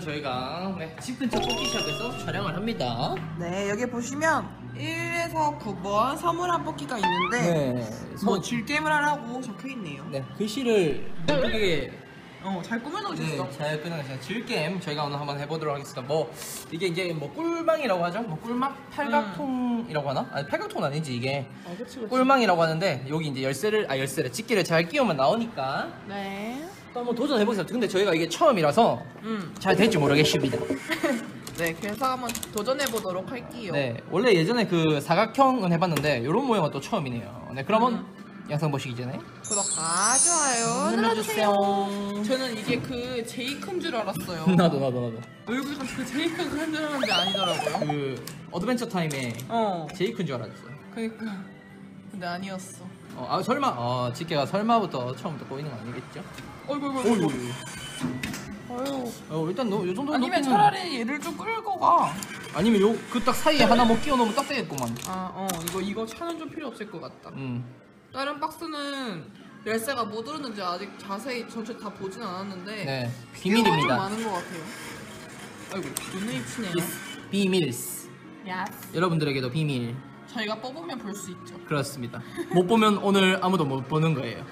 저희가 집 근처 뽑기샵에서 촬영을 합니다. 네, 여기 보시면 1에서 9번 선물한 뽑기가 있는데 뭐 질게임을 하라고 적혀있네요. 네, 글씨를 예쁘게 잘 꾸며놓으셨어. 잘 끊어주세요. 질게임 저희가 오늘 한번 해보도록 하겠습니다. 뭐 이게 이제 뭐 꿀망이라고 하죠? 뭐 꿀망? 팔각통이라고 하나? 아니 팔각통은 아니지 이게. 그치. 꿀망이라고 하는데 여기 이제 열쇠를 집기를 잘 끼우면 나오니까 네. 또 한번 도전해보세요. 근데 저희가 이게 처음이라서 잘 될지 모르겠습니다. 네, 그래서 한번 도전해보도록 할게요. 네, 원래 예전에 그 사각형은 해봤는데 이런 모양은 또 처음이네요. 네, 그러면 영상 보시기 전에 구독과 좋아요 눌러주세요. 저는 이게 그 제이큰 줄 알았어요. 나도. 얼굴이 그 제이큰 그런 줄 알았는데 아니더라고요. 그 어드벤처 타임에 제이크인 줄 알았어요. 그니까. 근데 아니었어. 설마 집게가 설마부터 처음부터 꼬이는 거 아니겠죠? 어이구. 아유. 일단 요 정도 아니면 차라리 얘를 좀 끌고 가. 아니면 요 그 딱 사이에 하나 뭐 끼워 놓으면 딱 되겠구만. 이거 차는 좀 필요 없을 것 같다. 다른 박스는 열쇠가 뭐 들었는지 아직 자세히 전체 다 보진 않았는데 네, 비밀입니다. 비밀입니다. 많은 것 같아요. 아이고, 눈에 치네요. 비밀스. 여러분들에게도 비밀. 저희가 뽑으면 볼 수 있죠. 그렇습니다. 못 보면 오늘 아무도 못 보는 거예요.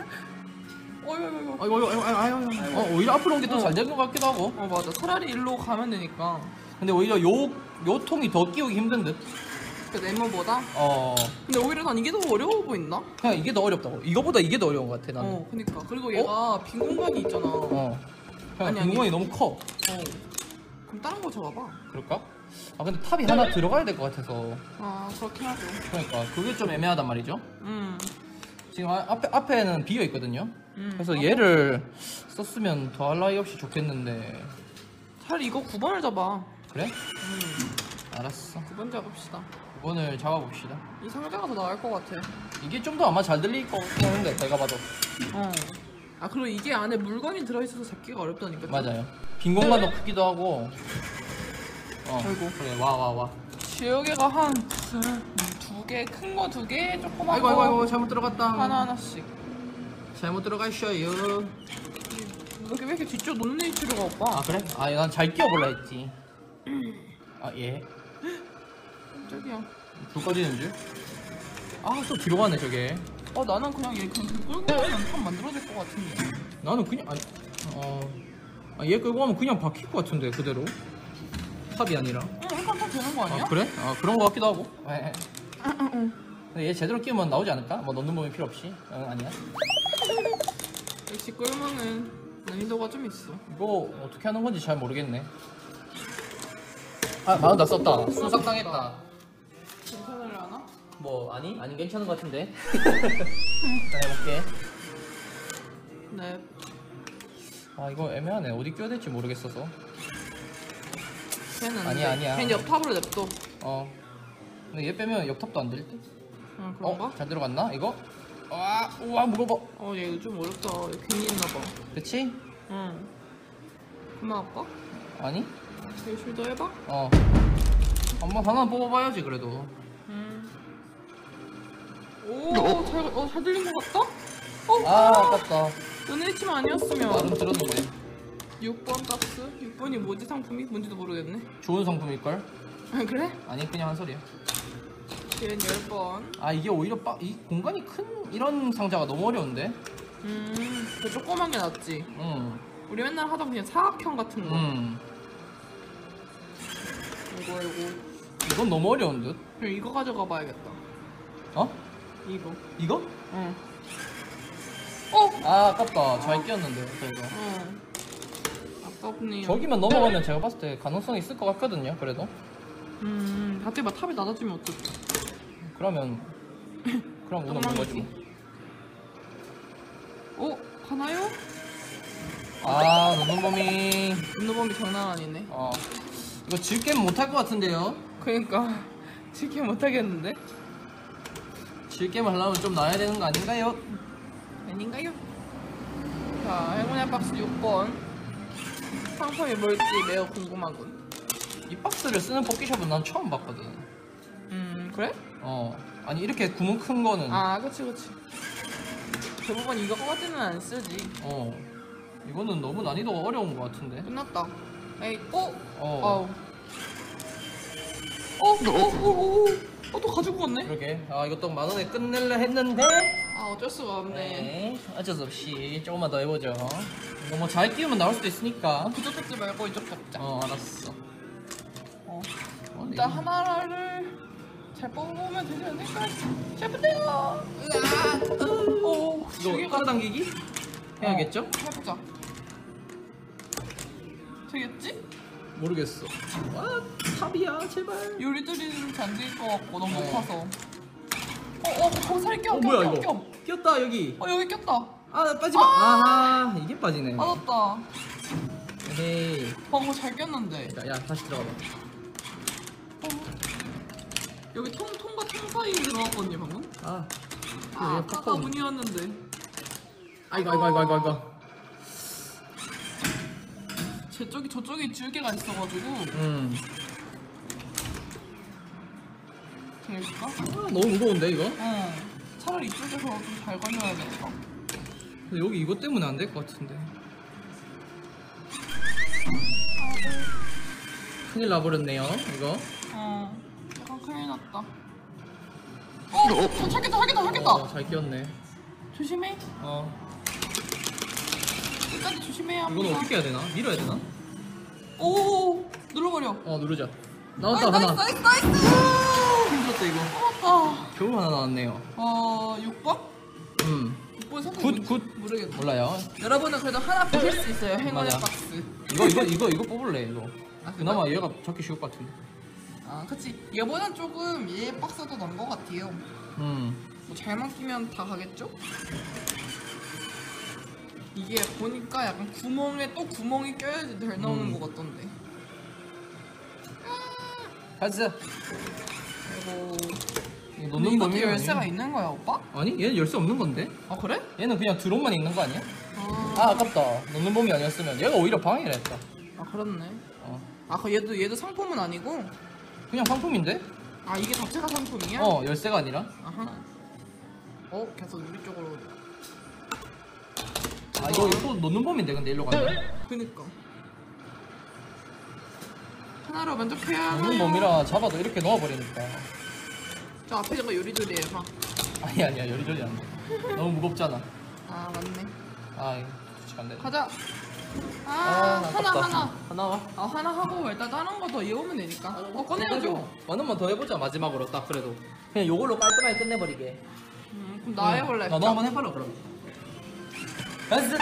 아이고. 오히려 앞으로 온 게 더 잘 된 것 같기도 하고. 맞아. 차라리 일로 가면 되니까. 근데 오히려 요 통이 더 끼우기 힘든 듯. 그 네모보다? 근데 오히려 난 이게 더 어려워 보인다? 그냥 이게 더 어렵다고. 이거보다 이게 더 어려운 것 같아 나는. 그니까. 그리고 얘가 빈 공간이 있잖아. 그냥 빈 공간이 너무 커. 그럼 다른 거 잡아봐. 그럴까? 근데 탑이 하나 들어가야 될 것 같아서. 그렇긴 하죠. 그러니까 그게 좀 애매하단 말이죠. 지금 앞에는 비어 있거든요. 그래서 얘를 썼으면 더할 나위 없이 좋겠는데. 차라리 이거 9번을 잡아. 그래? 알았어. 9번 잡읍시다. 9번을 잡아봅시다. 이 상자가 더 나을 것 같아. 이게 좀 더 아마 잘 들릴 것 같은데 내가 봐도. 그리고 이게 안에 물건이 들어있어서 잡기가 어렵다니까. 맞아요. 빈 공간도 크기도 하고. 아이고. 그래 와. 지우개가 한 2개, 큰 거 2개, 조그만 거. 아이고 잘못 들어갔다. 하나씩. 잘못 들어가셔요. 왜 이렇게 뒤쪽 놓는 필요가 오빠? 그래? 난 잘 끼워볼라 했지. 예. 깜짝이야. 불 꺼지는 줄? 또 뒤로 가네 저게. 나는 그냥 얘 그냥 끌고 가면 탑 만들어질 것 같은데. 나는 그냥 얘 끌고 가면 그냥 박힐 것 같은데 그대로. 탑이 아니라. 약간 탑 되는 거 아니야? 그래? 그런 거 같기도 하고. 근데 얘 제대로 끼우면 나오지 않을까? 뭐 넣는 법이 필요 없이. 아니야. 역시 꿀망은 난이도가 좀 있어. 이거 어떻게 하는 건지 잘 모르겠네. 만원 다 썼다. 순삭 당했다. 괜찮으려나? 아니 괜찮은 것 같은데. 자, 해볼게. 네. 이거 애매하네. 어디 끼워야 될지 모르겠어서. 걔는 아니야. 걔는 옆탑으로 냅둬. 근데 얘 빼면 옆탑도 안 될 듯? 그런가? 잘 들어갔나? 이거? 우와 무거워. 얘 좀 어렵다. 얘 괜히 있나봐. 그치? 그만 아빠? 아니? 열심히 더 해봐. 한번 하나 뽑아봐야지 그래도. 잘 들린 것 같다? 아깝다. 눈에 치면 아니었으면. 나름 들었는데. 6번 박스? 6번이 뭐지 상품이? 뭔지도 모르겠네. 좋은 상품일걸? 그래? 아니 그냥 한 소리야. 걔는 10번. 이게 오히려 이 공간이 큰 이런 상자가 너무 어려운데? 그 조그만 게 낫지. 우리 맨날 하던 그냥 사각형 같은 거. 이거. 이건 너무 어려운 듯? 그럼 이거 가져가 봐야겠다. 이거? 응. 아깝다. 잘 끼웠는데 그래도. 아깝네요. 저기만 넘어가면 제가 봤을 때 가능성이 있을 것 같거든요 그래도. 갑자기 막 탑이 낮아지면 어떡해. 그럼 오늘 본 거지 뭐. 가나요? 넣는 범위. 눈노범이 장난 아니네. 이거 질게임 못할 것 같은데요? 그러니까 지키 못하겠는데? 질게임을 하려면 좀 나야 되는 거 아닌가요? 아닌가요? 자, 행운의 박스 6번. 상품이 뭘지 매우 궁금하군. 이 박스를 쓰는 뽑기샵은 난 처음 봤거든. 그래? 아니 이렇게 구멍 큰 거는. 그치. 대부분 이거 같은 안 쓰지. 이거는 너무 난이도가 어려운 것 같은데. 끝났다. 에이, 어. 또 가지고 갔네? 그러게. 아, 이거 또 10,000원에 끝낼려 했는데. 아, 어쩔 수가 없네. 네. 어쩔 수 없이 조금만 더 해보죠. 이거 뭐 잘 끼우면 나올 수도 있으니까. 그쪽 뜯지 말고 이쪽 잡자. 알았어. 일단 하나를 잘 뽑으면 되지 않을까 싶은데요. 이거 끌어당기기? 해야겠죠? 해보자. 되겠지? 모르겠어. 와, 탑이야, 제발. 요리조리는 잔디일 것 같고 너무 높아서. 살 껴. 뭐야, 껴, 이거? 껴. 꼈다, 여기. 여기 꼈다. 아, 빠지마. 아, 이게 빠지네. 맞았다. 에헤이. 방금 잘 꼈는데. 야, 다시 들어가봐. 여기 통과 통 사이에 들어갔거든요 방금. 아까 문이었는데. 아이고. 저쪽이 줄기가 있어가지고. 될까? 너무 무거운데, 이거? 차라리 이쪽에서 좀 잘 걸려야겠다. 근데 여기 이것 때문에 안 될 것 같은데. 큰일 나버렸네요, 이거. 약간 큰일 났다. 찾겠다. 잘 끼웠네. 조심해. 끝까지 조심해야 합니다. 이건 어떻게 해야 되나? 밀어야 되나? 오, 눌러버려. 누르자. 나왔다, 하나. 나이스. 힘들었다, 이거. 나왔다. 겨우 하나 나왔네요. 6번? 6번 선택 굿. 모르겠다. 몰라요. 여러분은 그래도 하나 보실 수 있어요. 행운의 맞아. 박스. 이거 뽑을래, 이거. 그나마 얘가 잡기 쉬울 것 같은데. 그치. 얘보단 조금 얘 박스도 난 것 같아요. 뭐 잘만 끼면 다 가겠죠? 이게 보니까 약간 구멍에 또 구멍이 껴야지 잘 나오는 것 같던데. 가자. 아이고. 놓는 이것도 범위가 열쇠가 아니야. 있는 거야, 오빠? 아니, 얘는 열쇠 없는 건데? 아, 그래? 얘는 그냥 드론만 있는 거 아니야? 아깝다. 놓는 범위 아니었으면 얘가 오히려 방해를 했다. 그렇네. 그 얘도 상품은 아니고? 그냥 상품인데? 이게 자체가 상품이야? 열쇠가 아니라? 아하. 계속 우리 쪽으로. 이거 또 놓는 범위인데, 근데 일로 가면. 그니까. 하나로 만족해야 하나요? 놓는 범위라 잡아도 이렇게 넣어버리니까. 저 앞에 저거 요리조리 해봐. 아니야, 요리조리 안 돼. 너무 무겁잖아. 맞네. 솔직히 안 돼. 가자. 아깝다. 하나. 하나 하고 일단 다른 거 더 이어오면 되니까. 꺼내야죠. 만원만 더 해보자, 마지막으로 딱 그래도. 그냥 요걸로 깔끔하게 끝내버리게. 그럼 나 해볼래. 너 한번 해봐라, 그럼. 연습!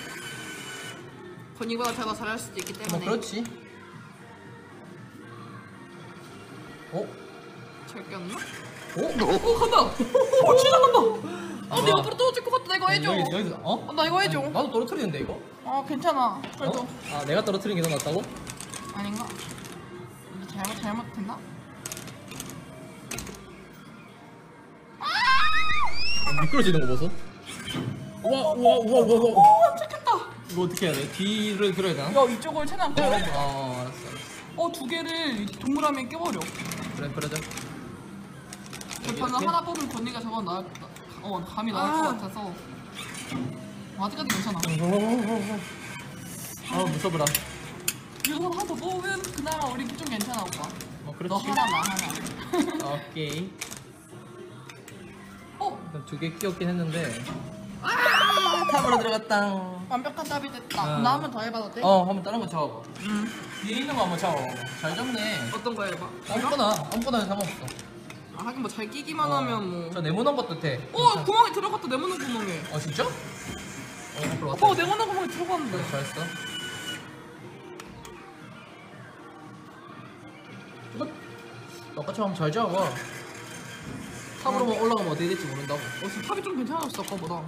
건이보다 제가 잘할 수도 있기 때문에. 그렇지. 잘 꼈나? 간다! 진짜 간다! 내 옆으로 떨어질 것 같다. 나 이거 해줘. 여기서, 나 이거 해줘. 나도 떨어뜨리는데, 이거? 괜찮아. 그래도. 내가 떨어뜨리는 게 더 낫다고? 아닌가? 이게 잘못했나? 미끄러지는 거 보소? 우와. 깜짝했다. 이거 어떻게 해야 돼? 뒤를 들어야 되나? 이쪽을 최대한 걸어봐. 알았어. 두 개를 동그라미에 껴버려. 그래, 그러자. 저는 하나 뽑으면 건이가 저건 감이 나올 것 같아서. 아직까지 괜찮아. 무서워라. 이거 하나 더 뽑으면 그나마 우리 좀 괜찮아, 오빠. 그렇지. 너 하나, 나 하나. 오케이. 2개 끼웠긴 했는데. 탑으로 들어갔다. 완벽한 답이 됐다. 나 한 번 더 해봐도 돼? 한번 다른 거 잡아봐. 뒤에 있는 거 한번 잡아봐. 잘 잡네. 어떤 거 해봐? 아무거나 상관없어. 하긴 뭐 잘 끼기만 하면 뭐. 저 네모난 것도 돼. 구멍에 들어갔다, 네모난 구멍에. 진짜? 오빠 네모난 구멍에 들어갔는데. 잘했어. 아까처럼 잘 잡아. 탑으로만 올라가면 어떻게 될지 모른다고. 지금 탑이 좀 괜찮았어, 아까보다.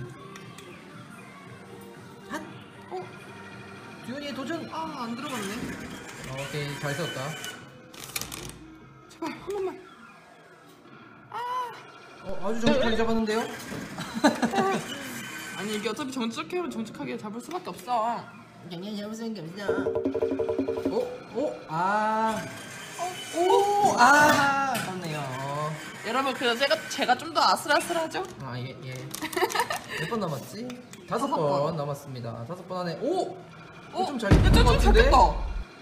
듀언이의 도전. 안 들어갔네. 오케이, 잘 세웠다. 제발 한 번만. 아주 정확하게 잡았는데요? 아니 이게 어차피 정직하면 정직하게 잡을 수밖에 없어. 그냥 잡을 수밖에 없어. 맞네요. 여러분 그래서 제가 좀 더 아슬아슬하죠? 예. 몇 번 남았지? 5번 남았습니다. 5번 안에 좀 잘 끼는 것 같은데? 됐다.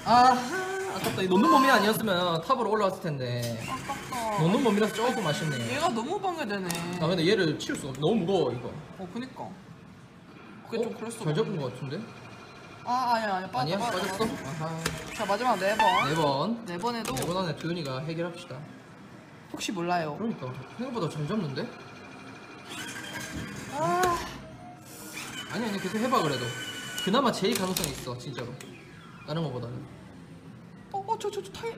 아깝다. 이 놓는 몸이 아니었으면 탑으로 올라왔을 텐데. 아깝다. 놓는 몸이라서 조금 아쉽네요. 얘가 너무 방해되네. 아 근데 얘를 치울 수가 없어. 너무 무거워 이거. 그니까. 그게 좀 그럴 수가 잘 잡은 없네. 것 같은데? 아니야 아니야? 빠졌어? 아하. 자 마지막 4번. 4번. 4번에도 4번 안에 두윤이가 해결합시다. 혹시 몰라요. 그러니까 생각보다 잘 잡는데? 아 아니 계속 해봐 그래도. 그나마 제일 가능성이 있어 진짜로. 다른 거보다는. 저 타이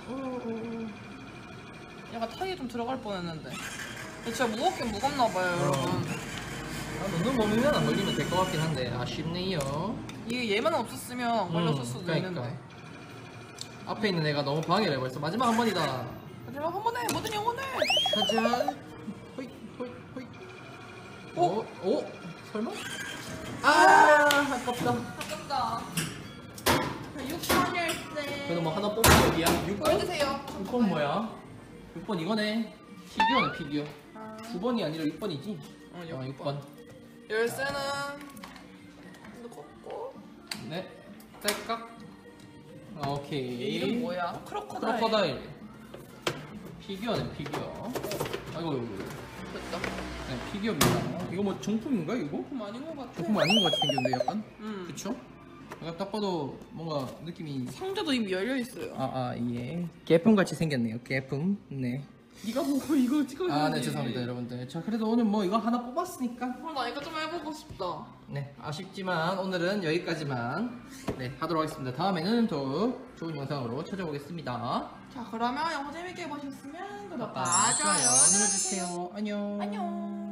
얘가 타이에 좀 들어갈 뻔했는데. 진짜 무겁긴 무겁나봐요 여러분. 놓는 몸이면 안 걸리면 될 것 같긴 한데 아쉽네요. 이게 얘만 없었으면 안 걸렸을 수도 그러니까. 있는데. 앞에 있는 애가 너무 방해를 해버렸어. 마지막 한 번이다. 마지막 한 번에 모든 영혼을. 가자. 호이 호이. 오? 설마? 아깝다. 아깝다. 6번 열쇠. 그래도 뭐 하나 뽑은 여기야. 6번? 보여주세요. 6번 뭐야? 6번 이거네. 피규어네 피규어. 9번이 아니라 6번이지? 6번. 열쇠는 넣고. 네. 딸깍. 오케이. 얘 이름 뭐야? 크로커다일. 크로커다일. 피규어네 피규어. 아이고. 됐다. 네, 피규어입니다. 이거 뭐 정품인가 이거? 좀 아닌 것 같아. 정품 아닌 것 같이 생겼는데 약간? 그쵸? 약간 딱 봐도 뭔가 느낌이 상자도 이미 열려 있어요. 예. 개품 같이 생겼네요. 개품. 네. 네가 보고 이거 찍어야 네 죄송합니다 여러분들. 자 그래도 오늘 뭐 이거 하나 뽑았으니까. 나 이거 좀 해보고 싶다. 네 아쉽지만 오늘은 여기까지만 하도록 하겠습니다. 다음에는 더 좋은 영상으로 찾아오겠습니다. 자 그러면 영상 재밌게 보셨으면 구독과 좋아요 좋아요 눌러주세요. 안녕. 안녕.